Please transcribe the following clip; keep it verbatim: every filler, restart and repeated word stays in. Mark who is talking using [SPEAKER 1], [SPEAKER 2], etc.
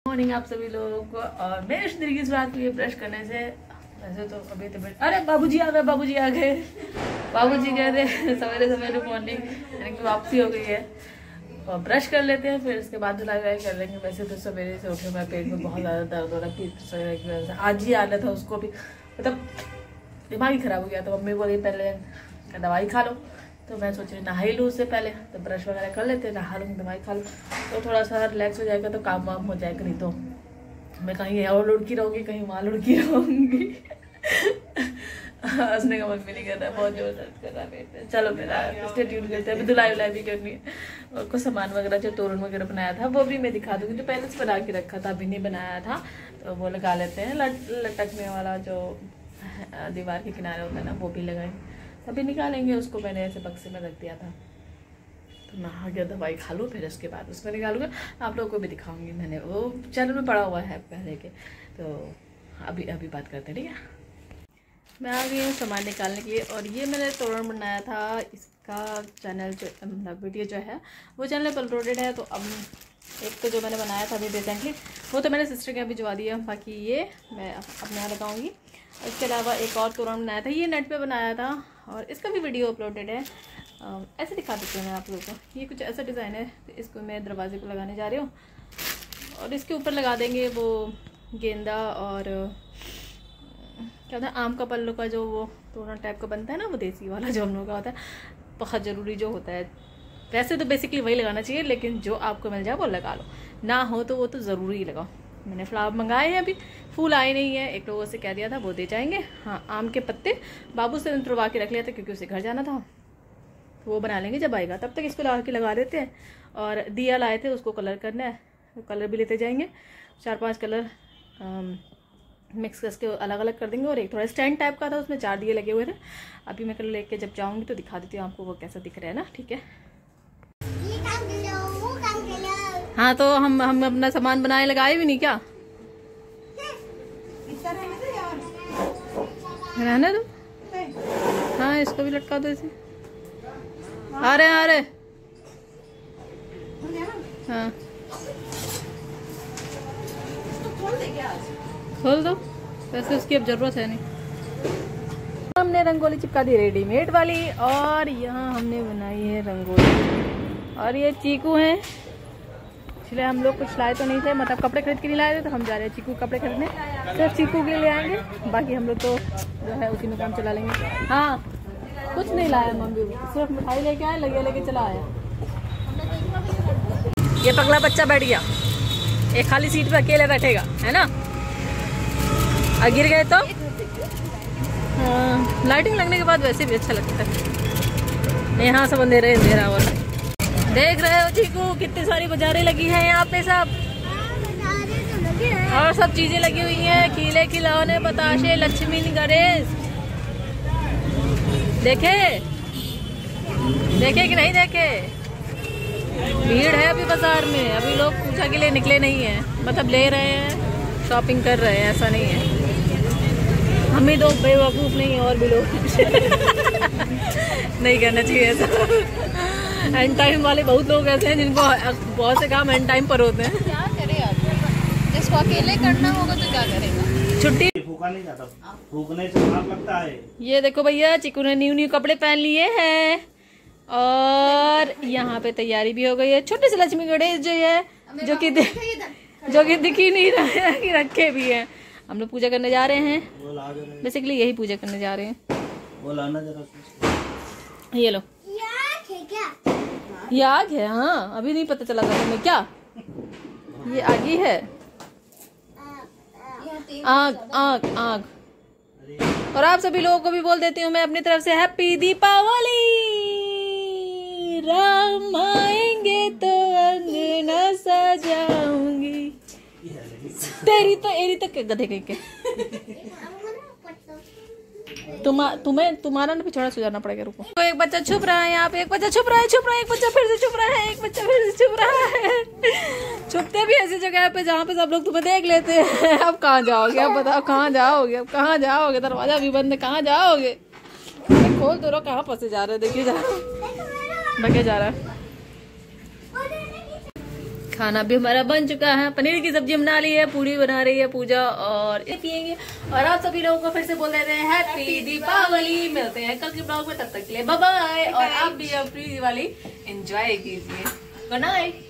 [SPEAKER 1] Morning आप सभी लोगों को। और मैं इस तरीके से बात हुई ब्रश करने से वैसे तो अभी तो अरे बाबूजी आ गए बाबूजी आ गए बाबूजी कह रहे सवेरे सवेरे मॉर्निंग यानी कि वापसी हो गई है। और ब्रश कर लेते हैं फिर उसके बाद धुलाई वुलाई कर लेंगे। वैसे तो सवेरे से उठे मैं पेट में बहुत ज़्यादा दर्द हो रहा है की वजह से। आज ही आना था उसको भी मतलब दिमाग ही ख़राब हो गया। तो मम्मी बोली पहले दवाई खा लो तो मैं सोच रही नहा ही लूँ उससे पहले तो ब्रश वगैरह कर लेते नहा लूँ दवाई खा लूँ तो थोड़ा सा रिलैक्स हो जाएगा तो काम वाम हो जाएगा। नहीं तो मैं कहीं और लुढ़की रहूँगी कहीं वहाँ लुढ़की रहूँगी। हंसने का मन भी नहीं करता बहुत जोर दर्द कर रहा है पेट में। चलो मेरा स्टे ट्यून करते हैं। अभी धुलाई वुलाई भी करनी है और कुछ सामान वगैरह जो तोरण वगैरह बनाया था वो भी मैं दिखा दूँगी। जो पहले से बना के रखा था अभी नहीं बनाया था तो वो लगा लेते हैं। लट लटकने वाला जो दीवार के किनारे होता है ना वो भी लगाएंगे तभी निकालेंगे उसको। मैंने ऐसे बक्से में रख दिया था तो नहा गया दवाई खा लूँ फिर उसके बाद उसमें निकालूंगा आप लोगों को भी दिखाऊंगी। मैंने वो चैनल में पड़ा हुआ है पहले के तो अभी अभी बात करते हैं ठीक है। मैं आ गई हूँ सामान निकालने के लिए और ये मैंने तोरण बनाया था। इसका चैनल जो मतलब वीडियो जो है वो चैनल पर अपलोडेड है। तो अब एक तो जो मैंने बनाया था अभी रिसेंटली वो तो मैंने सिस्टर के अभी भिजवा दिया। बाकी ये मैं अपने यहाँ लगाऊंगी। इसके अलावा एक और तोरण बनाया था ये नेट पे बनाया था और इसका भी वीडियो अपलोडेड है। ऐसे दिखा देती हूँ मैं आप लोगों को। ये कुछ ऐसा डिज़ाइन है तो इसको मैं दरवाजे पर लगाने जा रही हूँ और इसके ऊपर लगा देंगे वो गेंदा और क्या होता है आम का पल्लू का जो वो तोरण टाइप का बनता है ना वो देसी वाला जो हम लोग का होता है बहुत ज़रूरी जो होता है। वैसे तो बेसिकली वही लगाना चाहिए लेकिन जो आपको मिल जाए वो लगा लो ना हो तो वो तो ज़रूरी ही लगाओ। मैंने फ्लावर मंगाए हैं अभी फूल आए नहीं है। एक लोगों से कह दिया था वो दे जाएंगे। हाँ आम के पत्ते बाबू से तुड़वा के रख लिया था क्योंकि उसे घर जाना था तो वो बना लेंगे जब आएगा तब तक इसको ला के लगा देते हैं। और दिया लाए थे उसको कलर करना है तो कलर भी लेते जाएंगे। चार पांच कलर मिक्स करके अलग अलग कर देंगे। और एक थोड़ा स्टैंड टाइप का था उसमें चार दिए लगे हुए थे। अभी मैं कलर लेके जब जाऊंगी तो दिखा देती हूँ आपको वो कैसा दिख रहा है ना ठीक है। हाँ तो हम हम अपना सामान बनाए लगाए भी नहीं क्या रहने दो। हाँ इसको भी लटका दो ऐसे आ रहे आ रहे हाँ खोल दो वैसे उसकी अब जरूरत है नहीं। हमने रंगोली चिपका दी रेडीमेड वाली और यहाँ हमने बनाई है रंगोली। और ये चीकू हैं इसलिए हम लोग कुछ लाए तो नहीं थे मतलब कपड़े खरीद के नहीं लाए थे तो हम जा रहे हैं चीकू कपड़े खरीदने। सिर्फ चीकू के लिए आएंगे बाकी हम लोग तो जो है उसी में काम चला लेंगे। हाँ कुछ नहीं लाया मम्मी सिर्फ मिठाई लेके आए लगे लेके चला आया। ये पगला बच्चा बैठ गया एक खाली सीट पे अकेले बैठेगा है ना। और गिर गए तो हाँ लाइटिंग लगने के बाद वैसे भी अच्छा लगता है। यहाँ सब अंधेरा अंधेरा हो रहा है। देख रहे हो चीकू कितनी सारी बाजारें लगी हैं यहाँ पे सब और सब चीजें लगी हुई हैं खिले खिलौने बताशे लक्ष्मी गणेश। देखे देखे कि नहीं देखे भीड़ है अभी बाजार में। अभी लोग पूजा के लिए निकले नहीं है मतलब ले रहे हैं शॉपिंग कर रहे हैं ऐसा नहीं है। हम ही दो बेवकूफ नहीं है और भी लोग नहीं करना चाहिए ऐसा। एंड टाइम वाले बहुत लोग ऐसे हैं जिनको बहुत से काम एंड टाइम पर होते हैं। क्या करे आप जिसको अकेले करना होगा तो क्या करेगा। छुट्टी
[SPEAKER 2] फूका नहीं जाता फूकने से पाप लगता है।
[SPEAKER 1] ये देखो भैया चिकू ने न्यू न्यू कपड़े पहन लिए हैं और यहाँ पे तैयारी भी हो गई है। छोटे से लक्ष्मी गणेश जो है जो कि जो कि दिख ही नहीं रहा है कि रखे भी है। हम लोग पूजा करने जा रहे हैं बेसिकली यही पूजा करने जा रहे हैं।
[SPEAKER 2] वो लाना जरा
[SPEAKER 1] ये लो ये आग है। हाँ अभी नहीं पता चला था तुम्हें क्या ये आग ही है। आग आग आग। और आप सभी लोगों को भी बोल देती हूँ मैं अपनी तरफ से हैप्पी दीपावली। राम आएंगे तो अंगना सजाऊंगी। तेरी तो एरी तक गधे कहीं के तुम तुम्हें तुम्हारा ना पिछड़ा सुधारना पड़ेगा। रुको तो एक बच्चा छुप रहा है यहाँ पे एक बच्चा छुप रहा है छुप रहा है एक बच्चा फिर से छुप रहा है एक बच्चा फिर से छुप रहा है। छुपते भी ऐसी जगह पे जहाँ पे सब लोग तुम्हें देख लेते हैं। अब कहाँ जाओगे अब बताओ कहाँ जाओगे अब कहाँ जाओगे दरवाजा भी बंद है कहाँ जाओगे। खोल दो रो कहाँ फंसे जा रहे हो देखिए जा भगे जा रहा है। खाना भी हमारा बन चुका है, पनीर की सब्जी बना ली है, पूरी बना रही है पूजा और ये पियेंगे। और आप सभी लोगों को फिर से बोल देते हैं हैप्पी दीपावली। मिलते हैं कल के ब्लॉग में, तब तक के लिए बाय बाय। और आप भी अपनी दिवाली एंजॉय कीजिए। Good night.